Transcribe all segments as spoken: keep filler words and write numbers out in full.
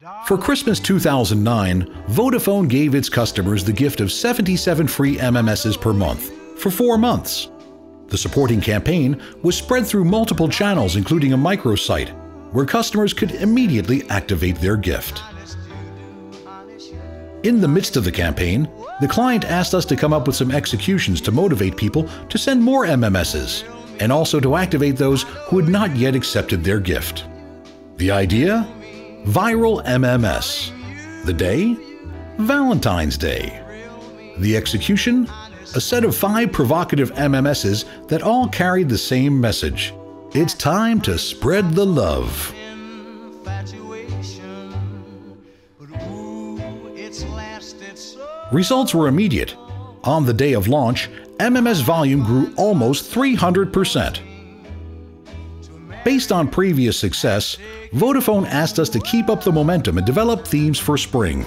For Christmas two thousand nine, Vodafone gave its customers the gift of seventy-seven free M M Ss per month for four months. The supporting campaign was spread through multiple channels, including a microsite, where customers could immediately activate their gift. In the midst of the campaign, the client asked us to come up with some executions to motivate people to send more M M Ss, and also to activate those who had not yet accepted their gift. The idea? Viral M M S. The day? Valentine's Day. The execution? A set of five provocative M M Ss that all carried the same message. It's time to spread the love. Results were immediate. On the day of launch, M M S volume grew almost three hundred percent. Based on previous success, Vodafone asked us to keep up the momentum and develop themes for spring.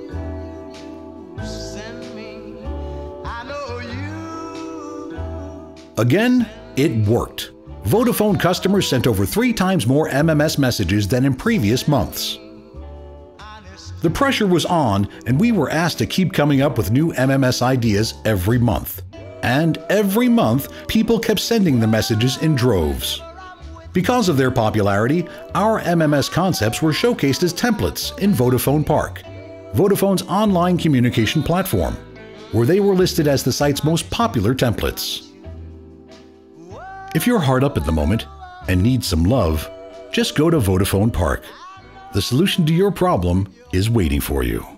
Again, it worked. Vodafone customers sent over three times more M M S messages than in previous months. The pressure was on, and we were asked to keep coming up with new M M S ideas every month. And every month, people kept sending the messages in droves. Because of their popularity, our M M S concepts were showcased as templates in Vodafone Park, Vodafone's online communication platform, where they were listed as the site's most popular templates. If you're hard up at the moment and need some love, just go to Vodafone Park. The solution to your problem is waiting for you.